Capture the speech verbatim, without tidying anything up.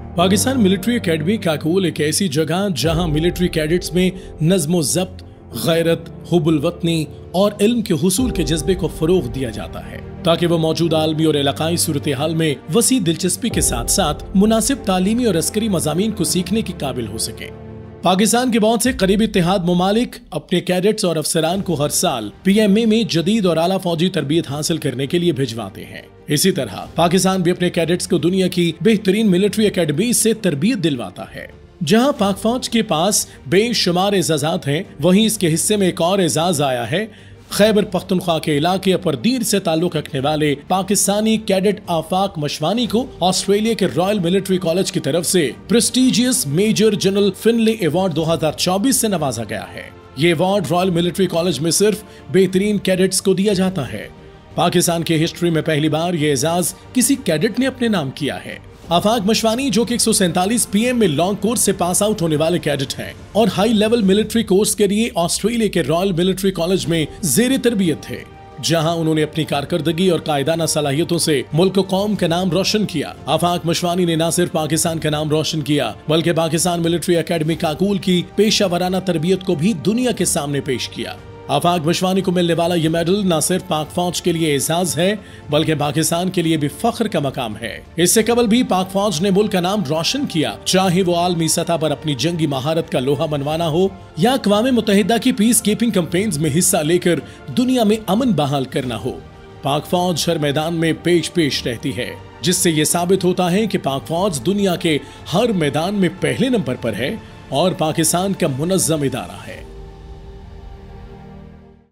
Pakistan military academy Kakul एक ऐसी जगह जहां मिलिट्री कैडेट्स में नज़्म ज़ब्त, गैरत, हुब्बुल वतनी और इल्म के हुसूल के जज्बे को फरोग दिया जाता है ताकि वो मौजूदा आलमी और इलाकाई सूरत हाल में वसी दिलचस्पी के साथ साथ मुनासिब तालीमी और अस्करी मज़ामीन को सीखने की काबिल हो सके। पाकिस्तान के बहुत से करीबी इत्तेहाद ममालिक अपने कैडेट्स और अफसरान को हर साल पी एम ए में जदीद और आला फौजी तरबियत हासिल करने के लिए भिजवाते हैं। इसी तरह पाकिस्तान भी अपने कैडेट्स को दुनिया की बेहतरीन मिलिट्री एकेडमी से तरबियत दिलवाता है। जहां पाक फौज के पास बेशुमार एजाजात हैं, वहीं इसके हिस्से में एक और एजाज आया है। खैबर पख्तूनख्वा के इलाके अपरदीर से ताल्लुक रखने वाले पाकिस्तानी कैडेट आफाक मशवानी को ऑस्ट्रेलिया के रॉयल मिलिट्री कॉलेज की तरफ से prestigious major general Finlay award दो हज़ार चौबीस से नवाजा गया है। ये अवार्ड रॉयल मिलिट्री कॉलेज में सिर्फ बेहतरीन कैडेट्स को दिया जाता है। पाकिस्तान की हिस्ट्री में पहली बार ये एजाज किसी कैडेट ने अपने नाम किया है। आफाक मशवानी जो कि एक सौ सैंतालीस पी एम में लॉन्ग कोर्स से पास आउट होने वाले कैडेट हैं और हाई लेवल मिलिट्री कोर्स के लिए ऑस्ट्रेलिया के रॉयल मिलिट्री कॉलेज में जेर तरबियत थे, जहां उन्होंने अपनी कारकर्दगी और कायदाना सलाहियतों से मुल्क और कौम का नाम रोशन किया। आफाक मशवानी ने न सिर्फ पाकिस्तान का नाम रोशन किया बल्कि पाकिस्तान मिलिट्री एकेडमी काकूल की पेशा वराना तरबियत को भी दुनिया के सामने पेश किया। आफाक मशवानी को मिलने वाला ये मेडल न सिर्फ पाक फौज के लिए एजाज है बल्कि पाकिस्तान के लिए भी फख्र का मकाम है। इससे कबल भी पाक फौज ने मुल्क का नाम रोशन किया, चाहे वो आलमी सतह पर अपनी जंगी महारत का लोहा मनवाना हो या अक़वाम मुत्तहिदा की पीस कीपिंग कैंपेन्स में हिस्सा लेकर दुनिया में अमन बहाल करना हो। पाक फौज हर मैदान में पेश पेश रहती है, जिससे ये साबित होता है कि पाक फौज दुनिया के हर मैदान में पहले नंबर पर है और पाकिस्तान का मुनज़्ज़म इदारा है।